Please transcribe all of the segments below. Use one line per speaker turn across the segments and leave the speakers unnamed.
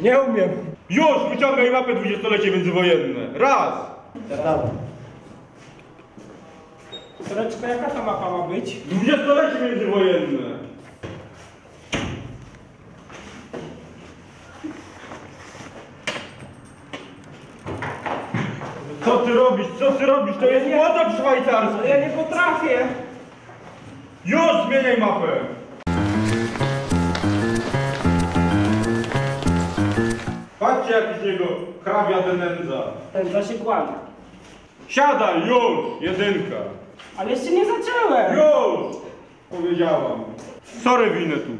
Nie umiem.
Już! Wyciągaj mapę 20-lecie międzywojenne. Raz!
Dobra. Soreczko, jaka ta mapa ma być?
20-lecie międzywojenne. Co ty robisz? Co ty robisz? To jest młotek szwajcarski.
Ale ja nie potrafię.
Już! Zmieniaj mapę. Patrzcie, jakiś jego hrabia denendza.
Ten się kłania.
Siadaj, już! Jedynka.
Ale jeszcze nie zacząłem.
Już! Powiedziałam. Sorry, winę tu.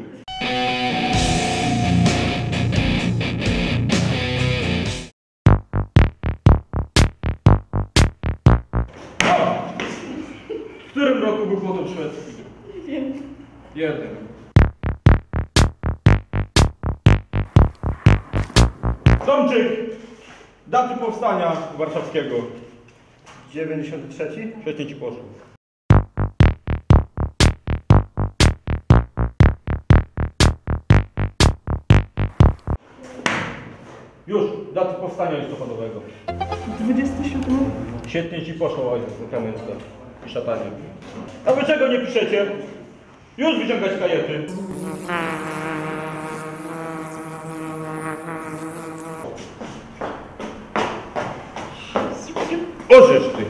W którym roku był potop szwedzki?
Nie wiem.
Jeden. Tomczyk! Daty powstania warszawskiego.
93?
Świetnie ci poszło. Już, daty powstania listopadowego.
27.
Świetnie ci poszło, ojciec Kamieńska i szatanie. A wy czego nie piszecie? Już wyciągać kajety. Orzesz ty.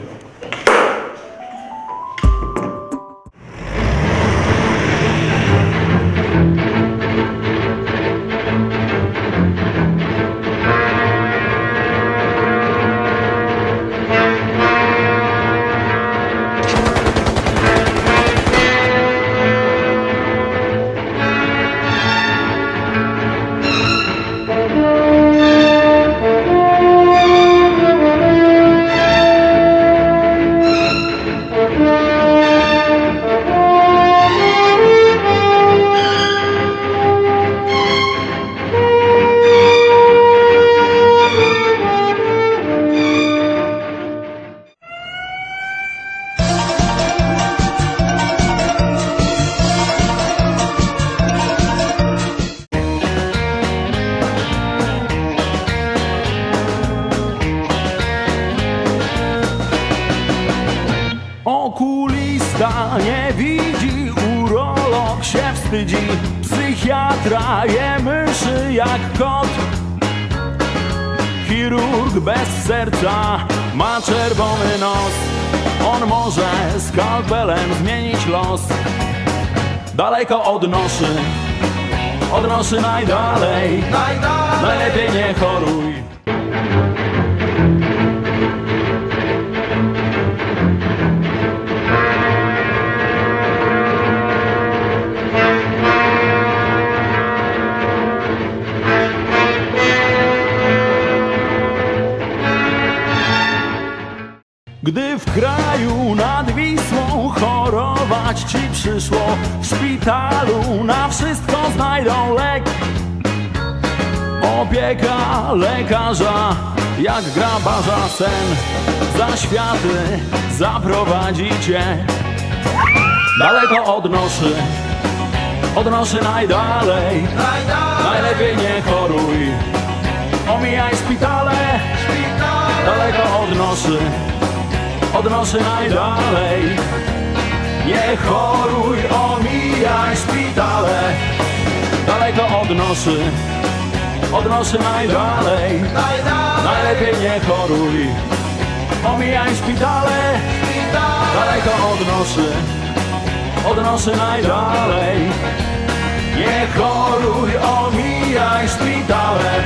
Okulista nie widzi, urolog się wstydzi, psychiatra je myszy jak kot. Chirurg bez serca ma czerwony nos, on może skalpelem zmienić los. Daleko od noszy najdalej, najlepiej nie choruj. Gdy w kraju nad Wisłą chorować ci przyszło, w szpitalu na wszystko znajdą lek. Opieka lekarza jak grabarza sen, za światy zaprowadzi cię. Daleko od noszy najdalej, najlepiej nie choruj. Omijaj szpitale, daleko od noszy najdalej. Nie choruj, omijaj szpitale, daleko od noszy najdalej. Najlepiej nie choruj, omijaj szpitale, daleko od noszy najdalej. Nie choruj, omijaj szpitale.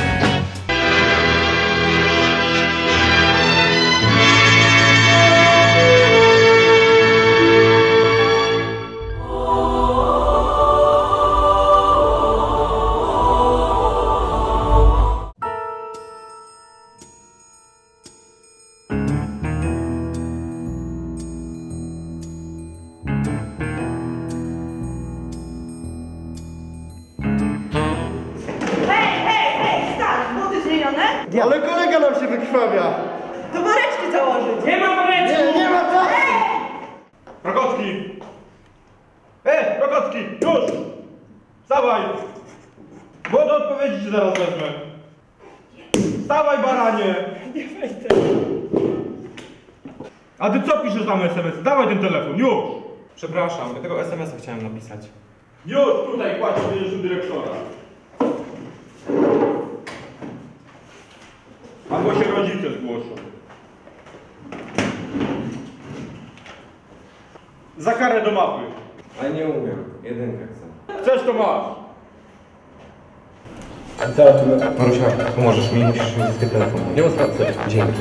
Ale kolega nam się wykrwawia.
To woreczki założyć.
Nie ma woreczku!
Nie ma czasu.
Rokocki! Rokocki! Już! Wstawaj! Bo do odpowiedzi ci zaraz wezmę. Stawaj, baranie!
Nie wejdę.
A ty co piszesz tam SMS? Dawaj ten telefon, już!
Przepraszam, ja tego SMS-a chciałem napisać.
Już, tutaj kładź, będziesz u dyrektora. Albo się rodzice zgłoszą. Za karę do mapy.
Ale nie umiem. Jedynkę chcę.
Chcesz, to masz.
Marusia, pomożesz mi? Musisz mi zyskać telefon. Nie ma sprawy. Dzięki.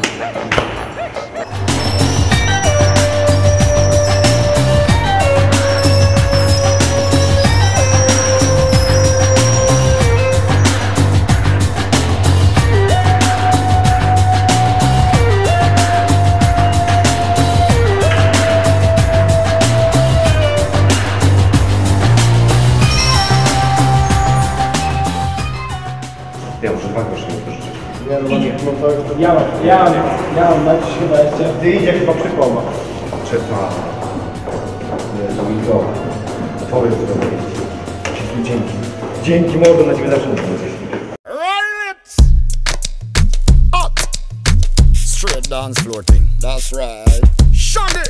Ja muszę 2 grosze mi pożyczyć.
Ja mam dać chyba jeszcze. Ty idzie chyba przypomna.
Trzeba. Dominiko. Powiedz do mnie. Dzięki. Dzięki, mordo, na ciebie zawsze muszę coś.
Straight dance floor thing, that's right. Shandy!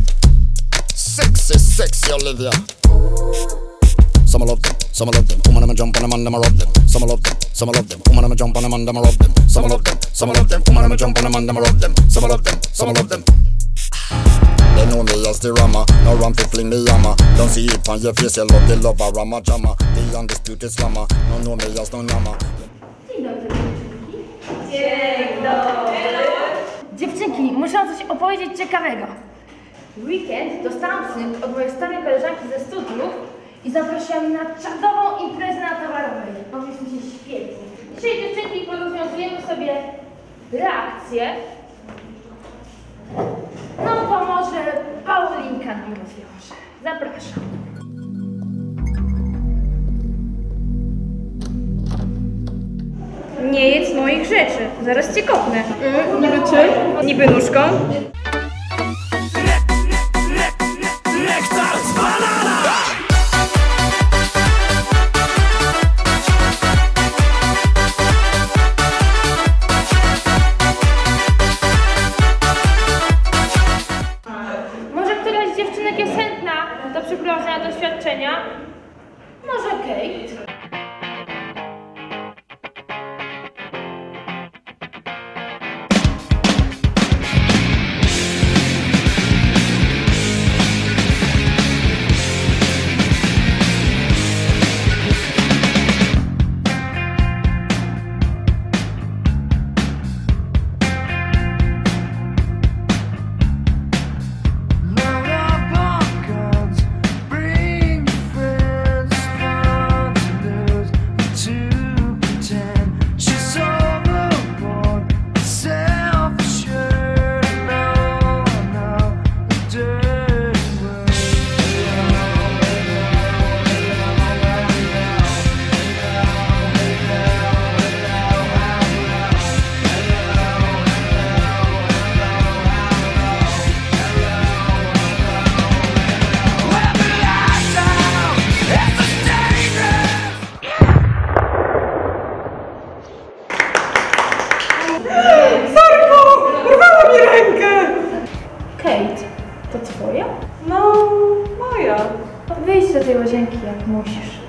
Sexy Olivia. Some love them, some love them. Woman, I'ma jump on them and I'ma rob them. Some love them, some love them. Woman, I'ma jump on them and I'ma rob them. Some love them, some love them. Woman, I'ma jump on them and I'ma rob them. Some love them, some love them. They know me as the Rama, no run for fling me yama. Don't see it on your face, you love the lover, Rama Jama. The undisputed slammer, no know me as no nama.
Dzień dobry. Dziewczynki, muszę wam coś opowiedzieć ciekawego. W weekend dostałam cynk od mojej starej koleżanki ze studiów i zaprosiła mnie na czadową imprezę na Towarowej. Powiedz mi się świetnie. Dzisiaj dziewczynki porozwiązujemy sobie reakcje. No to może Paulinka nam rozwiąże. Zapraszam.
Nie jedz moich rzeczy, zaraz cię kopnę.
Niby czym?
Niby nóżką.
Nektar z banana!
Może któraś z dziewczynek jest chętna do przeprowadzenia doświadczenia?
Może Kate? Kate, to twoja?
No, moja.
Wyjdź do tej łazienki jak musisz.